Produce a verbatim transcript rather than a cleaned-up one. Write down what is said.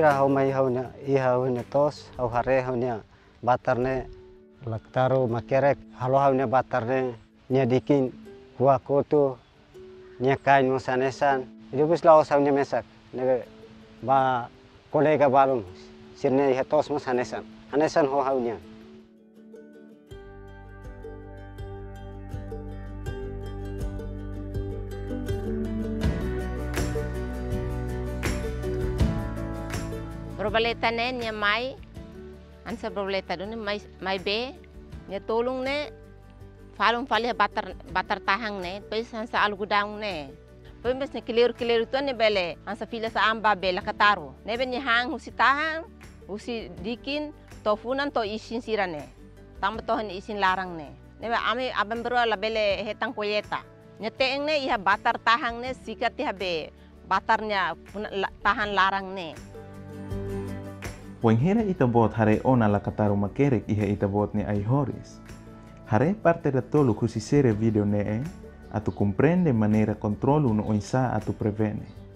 maneira hau mai hau nya iha hau nya tos hau hare hau nya batarne laktaru makerek halo hau nya batarne nya dikin hua kotu nya kain musanesan itu bis laos hau nya mesak ne ba kolega balum sirne iha tos musanesan anesan ho hau nya. Probaleta ne nya mai ansa probaleta do ne mai mai be nya tolong ne falung fali batar batar tahang ne pes ansa algodang ne pes mes ne kilir kilir tu ne bele ansa fila sa amba bela kataru ne ben nya hang husi tahang husi dikin tofunan to isin sirane tam to ne isin larang ne ne ame aban bro la bele hetang koyeta nya teeng ne iha batar tahang ne sikat iha be batarnya tahan larang ne. Wen hera itabot hare ona la kataru makerek iha itabot ni Fisheries. Hare parte da tolo kusisere video ne e, atu comprende maneira controlo no insa atu prevene.